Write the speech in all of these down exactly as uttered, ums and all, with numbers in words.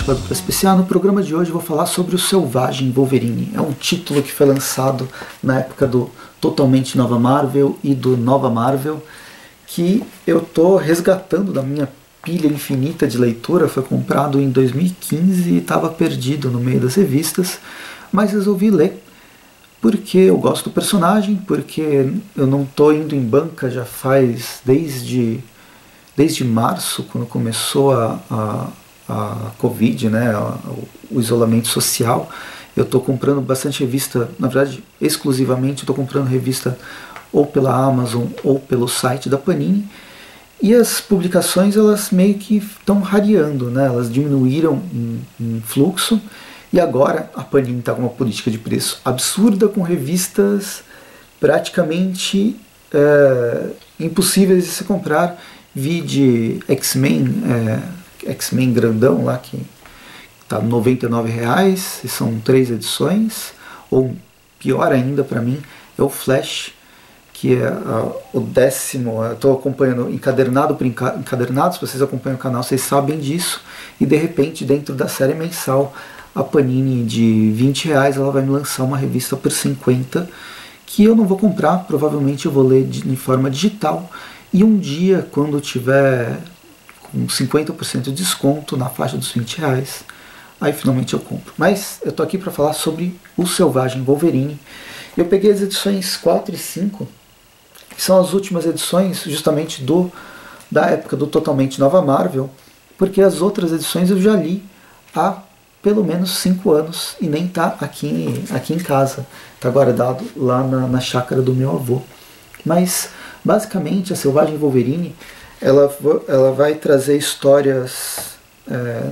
Chapéu para Especial. No programa de hoje eu vou falar sobre o Selvagem Wolverine. É um título que foi lançado na época do Totalmente Nova Marvel e do Nova Marvel, que eu tô resgatando da minha pilha infinita de leitura. Foi comprado em dois mil e quinze e estava perdido no meio das revistas, mas resolvi ler porque eu gosto do personagem, porque eu não estou indo em banca já faz desde, desde março, quando começou a, a, a Covid, né, a, o isolamento social. Eu estou comprando bastante revista, na verdade, exclusivamente estou comprando revista ou pela Amazon ou pelo site da Panini. E as publicações, elas meio que estão rareando, né? Elas diminuíram em, em fluxo. E agora a Panini está com uma política de preço absurda, com revistas praticamente é, impossíveis de se comprar. Vi de X-Men, é, X-Men grandão lá, que está noventa e nove reais, e são três edições. Ou pior ainda para mim, é o Flash, que é uh, o décimo. Eu estou acompanhando encadernado por encadernado, se vocês acompanham o canal vocês sabem disso, e de repente dentro da série mensal a Panini de vinte reais ela vai me lançar uma revista por cinquenta, que eu não vou comprar, provavelmente eu vou ler de, em forma digital, e um dia quando tiver com cinquenta por cento de desconto na faixa dos vinte reais, aí finalmente eu compro. Mas eu estou aqui para falar sobre o Selvagem Wolverine. Eu peguei as edições quatro e cinco, que são as últimas edições justamente do, da época do Totalmente Nova Marvel, porque as outras edições eu já li há pelo menos cinco anos e nem está aqui, aqui em casa, está guardado lá na, na chácara do meu avô. Mas basicamente a Selvagem Wolverine ela, ela vai trazer histórias é,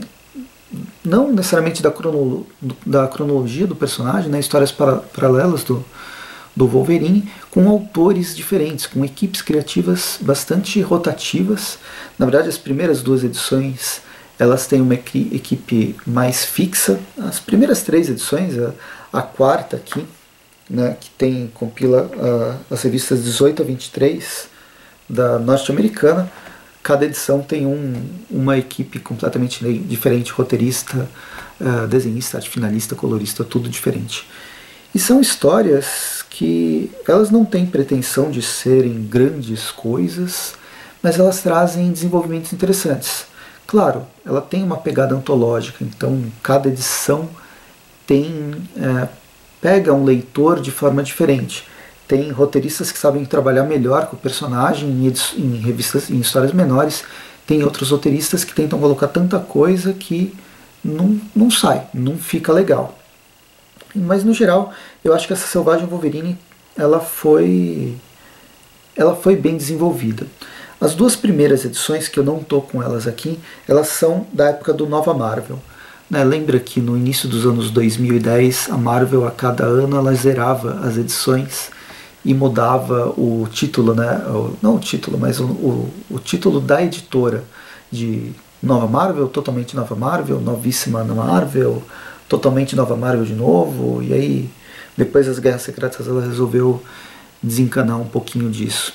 não necessariamente da, cronolo, da cronologia do personagem, né, histórias para, paralelas do do Wolverine, com autores diferentes, com equipes criativas bastante rotativas. Na verdade, as primeiras duas edições elas têm uma equipe mais fixa. As primeiras três edições, a, a quarta aqui, né, que tem, compila uh, as revistas dezoito a vinte e três da norte-americana, cada edição tem um, uma equipe completamente diferente, roteirista, uh, desenhista, arte finalista, colorista, tudo diferente. E são histórias que elas não têm pretensão de serem grandes coisas, mas elas trazem desenvolvimentos interessantes. Claro, ela tem uma pegada antológica, então cada edição tem, é, pega um leitor de forma diferente. Tem roteiristas que sabem trabalhar melhor com o personagem em, em revistas, em histórias menores. Tem outros roteiristas que tentam colocar tanta coisa que não, não sai, não fica legal. Mas no geral, eu acho que essa Selvagem Wolverine ela foi, ela foi bem desenvolvida. As duas primeiras edições, que eu não estou com elas aqui, elas são da época do Nova Marvel. Né? Lembra que no início dos anos dois mil e dez, a Marvel a cada ano ela zerava as edições e mudava o título, né? não o título, mas o, o, o título da editora, de Nova Marvel, Totalmente Nova Marvel, Novíssima Marvel, Totalmente Nova Marvel de novo, e aí depois das Guerras Secretas ela resolveu desencanar um pouquinho disso.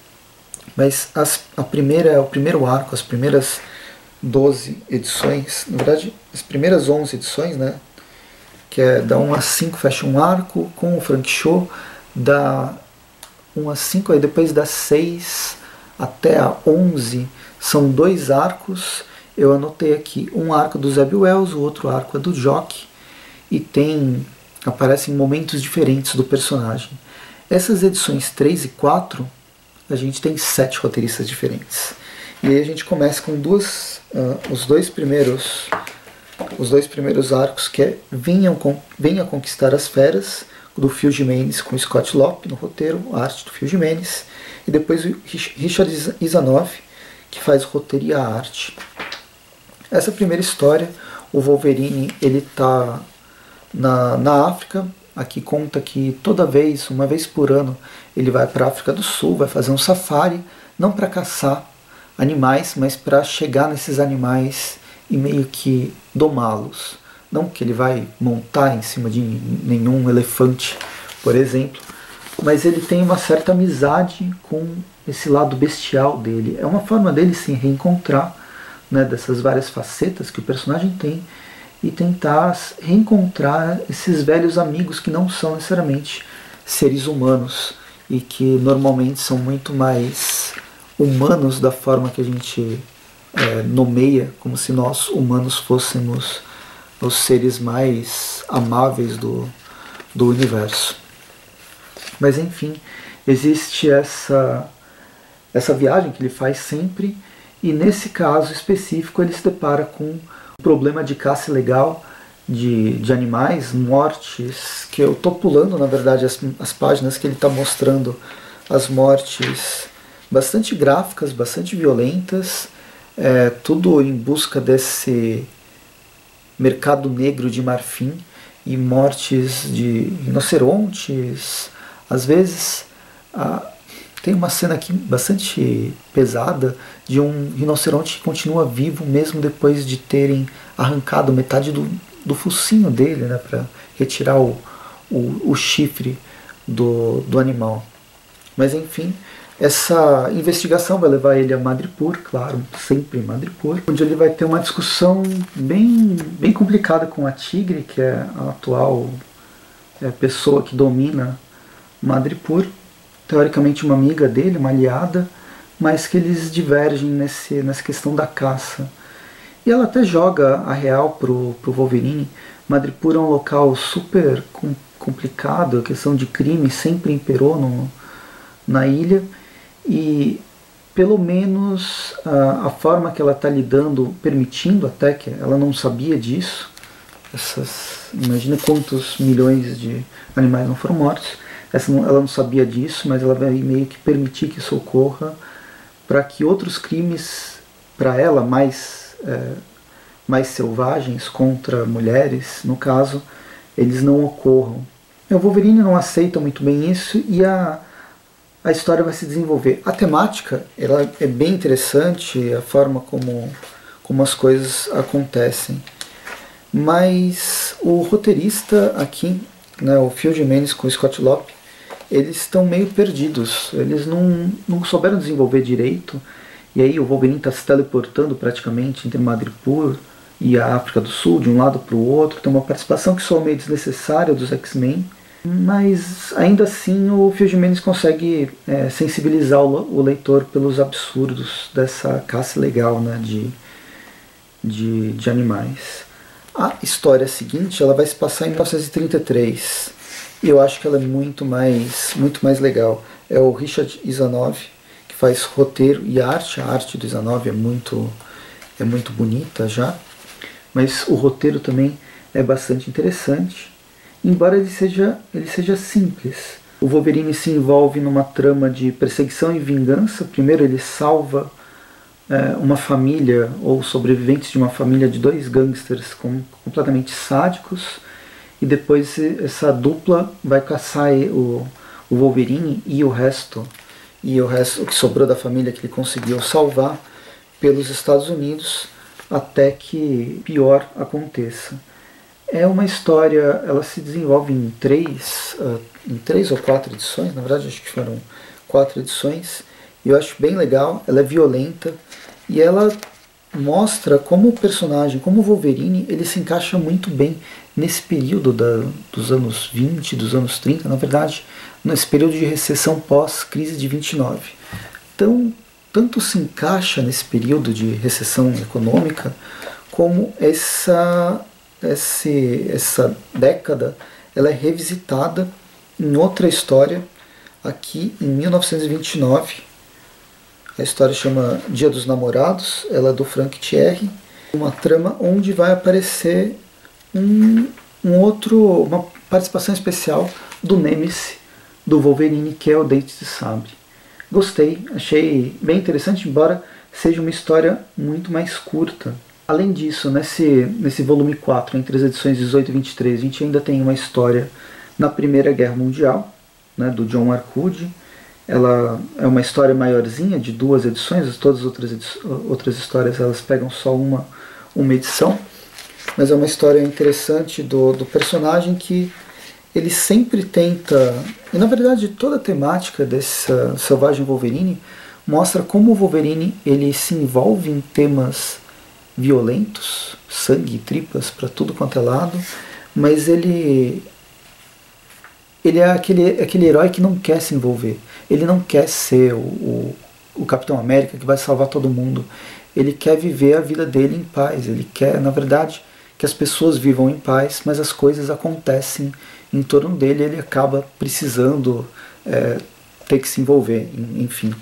Mas as, a primeira, o primeiro arco, as primeiras doze edições, na verdade as primeiras onze edições, né, que é da um a cinco fecha um arco com o Frank Cho, da um a cinco, aí depois das seis até a onze são dois arcos. Eu anotei aqui um arco do Zeb Wells, o outro arco é do Jock, e tem, aparecem momentos diferentes do personagem. Essas edições três e quatro, a gente tem sete roteiristas diferentes. E aí a gente começa com duas, uh, os dois primeiros os dois primeiros arcos, que é Venham, Venha Conquistar as Feras, do Phil Jimenez com Scott Lopp no roteiro, a arte do Phil Jimenez, e depois o Richard Isanov, que faz o roteiro e a arte. Essa primeira história, o Wolverine ele está na, na África. Aqui conta que toda vez, uma vez por ano, ele vai para a África do Sul, vai fazer um safari, não para caçar animais, mas para chegar nesses animais e meio que domá-los. Não que ele vai montar em cima de nenhum elefante, por exemplo, mas ele tem uma certa amizade com esse lado bestial dele. É uma forma dele se reencontrar né, dessas várias facetas que o personagem tem e tentar reencontrar esses velhos amigos que não são necessariamente seres humanos e que normalmente são muito mais humanos da forma que a gente é, nomeia, como se nós humanos fôssemos os seres mais amáveis do, do universo. Mas enfim, existe essa, essa viagem que ele faz sempre, e nesse caso específico ele se depara com um problema de caça ilegal de, de animais, mortes, que eu estou pulando na verdade as, as páginas que ele está mostrando as mortes bastante gráficas, bastante violentas, é, tudo em busca desse mercado negro de marfim, e mortes de rinocerontes. Às vezes ah, tem uma cena aqui bastante pesada de um rinoceronte que continua vivo mesmo depois de terem arrancado metade do, do focinho dele, né, para retirar o, o, o chifre do, do animal. Mas enfim, essa investigação vai levar ele a Madripoor, claro, sempre em Madripoor, onde ele vai ter uma discussão bem, bem complicada com a Tigre, que é a atual é, pessoa que domina Madripoor, teoricamente uma amiga dele, uma aliada, mas que eles divergem nesse, nessa questão da caça. E ela até joga a real pro, pro Wolverine. Madripoor é um local super com, complicado, a questão de crime sempre imperou no, na ilha, e pelo menos a, a forma que ela está lidando, permitindo até, que ela não sabia disso, essas, imagina quantos milhões de animais não foram mortos, essa não, ela não sabia disso, mas ela vai meio que permitir que isso ocorra para que outros crimes, para ela, mais, é, mais selvagens contra mulheres, no caso, eles não ocorram. O Wolverine não aceita muito bem isso, e a a história vai se desenvolver. A temática ela é bem interessante, a forma como, como as coisas acontecem. Mas o roteirista aqui, né, o Phil Jimenez com o Scott Lopp, eles estão meio perdidos. Eles não, não souberam desenvolver direito. E aí o Wolverine está se teleportando praticamente entre Madripoor e a África do Sul, de um lado para o outro. Tem uma participação que só é meio desnecessária dos X-Men. Mas ainda assim o Phil Jimenez consegue é, sensibilizar o, o leitor pelos absurdos dessa caça ilegal, né, de, de, de animais. A história seguinte ela vai se passar em mil novecentos e trinta e três, e eu acho que ela é muito mais, muito mais legal. É o Richard Isanove que faz roteiro e arte. A arte do Isanove é muito, é muito bonita já, mas o roteiro também é bastante interessante. Embora ele seja, ele seja simples. O Wolverine se envolve numa trama de perseguição e vingança. Primeiro ele salva é, uma família, ou sobreviventes de uma família de dois gangsters com, completamente sádicos, e depois essa dupla vai caçar o, o Wolverine e o resto, e o resto, o que sobrou da família que ele conseguiu salvar, pelos Estados Unidos, até que pior aconteça. É uma história, ela se desenvolve em três, uh, em três ou quatro edições, na verdade acho que foram quatro edições, e eu acho bem legal. Ela é violenta, e ela mostra como o personagem, como o Wolverine, ele se encaixa muito bem nesse período da, dos anos vinte, dos anos trinta, na verdade, nesse período de recessão pós-crise de vinte e nove. Então, tanto se encaixa nesse período de recessão econômica, como essa... Esse, essa década ela é revisitada em outra história, aqui em mil novecentos e vinte e nove. A história chama Dia dos Namorados, ela é do Frank Thierry, uma trama onde vai aparecer um, um outro, uma participação especial do Nemesis do Wolverine, que é o Dente de Sabre. Gostei, achei bem interessante, embora seja uma história muito mais curta. Além disso, nesse, nesse volume quatro, entre as edições dezoito e vinte e três, a gente ainda tem uma história na Primeira Guerra Mundial, né, do John Arcudi. Ela é uma história maiorzinha, de duas edições, todas as outras, outras histórias elas pegam só uma, uma edição, mas é uma história interessante do, do personagem que ele sempre tenta, e na verdade toda a temática desse Selvagem Wolverine mostra como o Wolverine ele se envolve em temas violentos, sangue e tripas para tudo quanto é lado, mas ele ele é aquele, aquele herói que não quer se envolver. Ele não quer ser o, o, o Capitão América que vai salvar todo mundo. Ele quer viver a vida dele em paz. Ele quer, na verdade, que as pessoas vivam em paz, mas as coisas acontecem em torno dele e ele acaba precisando é, ter que se envolver, enfim.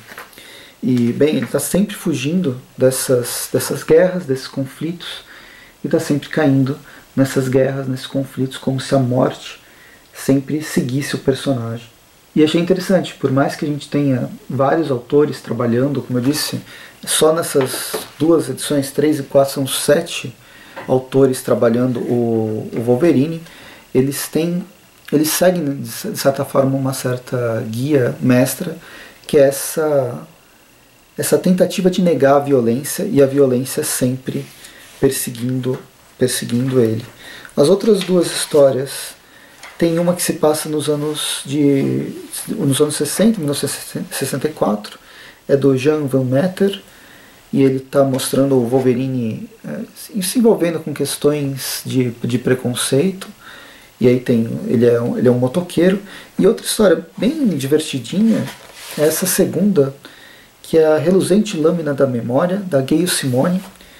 E, bem, ele está sempre fugindo dessas, dessas guerras, desses conflitos, e está sempre caindo nessas guerras, nesses conflitos, como se a morte sempre seguisse o personagem. E achei interessante, por mais que a gente tenha vários autores trabalhando, como eu disse, só nessas duas edições, três e quatro, são sete autores trabalhando o, o Wolverine, eles têm, eles seguem, de certa forma, uma certa guia mestra, que é essa, essa tentativa de negar a violência, e a violência sempre perseguindo, perseguindo ele. As outras duas histórias, tem uma que se passa nos anos, de, nos anos sessenta, mil novecentos e sessenta e quatro, é do Jan Van Meter, e ele está mostrando o Wolverine é, se envolvendo com questões de, de preconceito, e aí tem, ele é, um, ele é um motoqueiro. E outra história bem divertidinha é essa segunda, que é a Reluzente Lâmina da Memória, da Gayle Simone,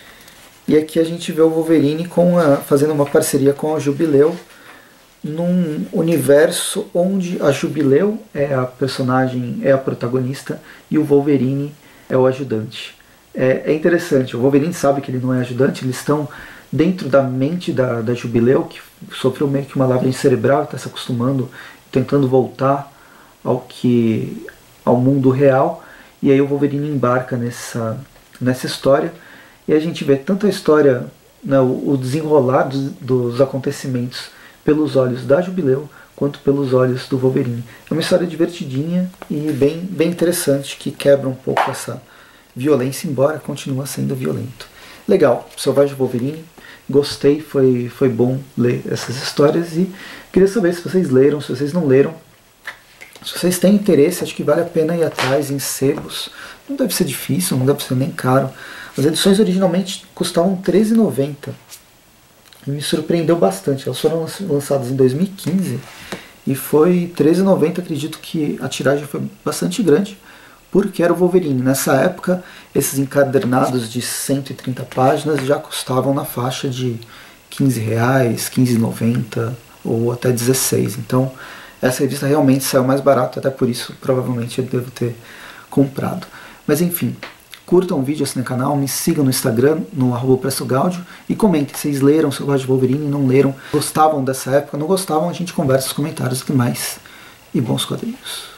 e aqui a gente vê o Wolverine com a, fazendo uma parceria com a Jubileu, num universo onde a Jubileu é a personagem, é a protagonista, e o Wolverine é o ajudante. É, é interessante, o Wolverine sabe que ele não é ajudante, eles estão dentro da mente da, da Jubileu, que sofreu meio que uma lavagem cerebral, está se acostumando, tentando voltar ao, que, ao mundo real, e aí o Wolverine embarca nessa, nessa história, e a gente vê tanto a história, né, o, o desenrolar dos, dos acontecimentos pelos olhos da Jubileu, quanto pelos olhos do Wolverine. É uma história divertidinha e bem, bem interessante, que quebra um pouco essa violência, embora continue sendo violento. Legal, Selvagem Wolverine, gostei, foi, foi bom ler essas histórias, e queria saber se vocês leram, se vocês não leram. Se vocês têm interesse, acho que vale a pena ir atrás em sebos. Não deve ser difícil, não deve ser nem caro. As edições originalmente custavam treze reais e noventa centavos. E me surpreendeu bastante. Elas foram lançadas em dois mil e quinze e foi treze reais e noventa centavos. Acredito que a tiragem foi bastante grande, porque era o Wolverine. Nessa época, esses encadernados de cento e trinta páginas já custavam na faixa de quinze reais, quinze reais e noventa centavos ou até dezesseis reais. Então, essa revista realmente saiu mais barato, até por isso provavelmente eu devo ter comprado. Mas enfim, curtam o vídeo, assinem o canal, me sigam no Instagram, no arroba Presto Gáudio, e comentem se vocês leram Selvagem Wolverine, não leram, gostavam dessa época, não gostavam, a gente conversa nos comentários e tudo mais. E bons quadrinhos.